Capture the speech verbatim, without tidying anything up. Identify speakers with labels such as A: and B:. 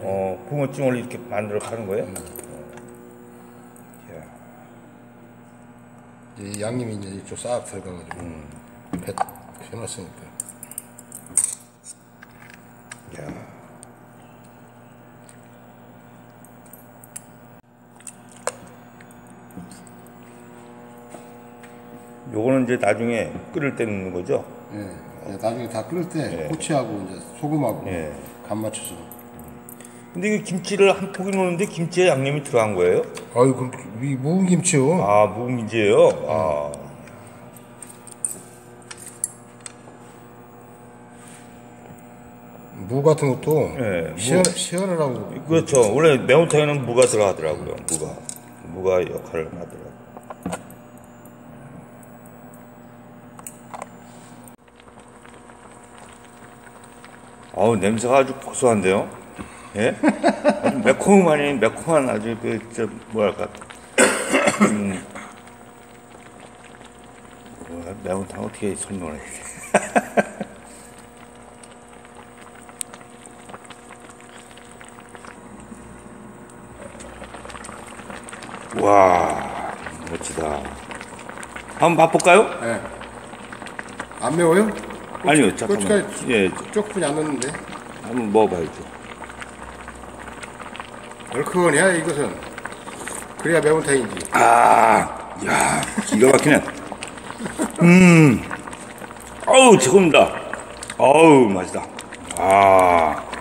A: 어, 붕어찜을 이렇게 만들어 파는 거예요?
B: 음.
A: 어. 야.
B: 이제 양념이 이제 이쪽 싹 들어가가지고
A: 음.
B: 배 해놨으니까.
A: 야. 요거는 이제 나중에 끓일 때 넣는 거죠?
B: 예. 나중에 다 끓을 때
A: 예.
B: 고추하고 이제 소금하고
A: 예.
B: 간 맞춰서.
A: 근데 이 김치를 한 포기 넣는데 김치에 양념이 들어간 거예요?
B: 아유, 그럼 이 묵은 김치요.
A: 아, 묵은 김치예요? 아.
B: 무 같은 것도
A: 예,
B: 시원, 시원하라고.
A: 그렇죠. 원래 매운탕에는 무가 들어가더라고요. 무가. 무가 역할을 하더라고요. 어우, 냄새가 아주 고소한데요? 예? 아주 매콤하니, 매콤한 아주 그, 저, 뭐랄까. 음. 뭐야, 매운탕 어떻게 설명을 해야 돼? 와, 멋지다. 한번 맛볼까요?
B: 예. 안 매워요?
A: 아니요, 잠깐만.
B: 고춧가루
A: 예,
B: 조금뿐이 안 넣는데.
A: 한번 먹어봐야죠.
B: 얼큰해야 이것은. 그래야 매운탕이지.
A: 아, 야, 기가 막히네. 음, 어우, 최고입니다. 어우, 맛있다. 아.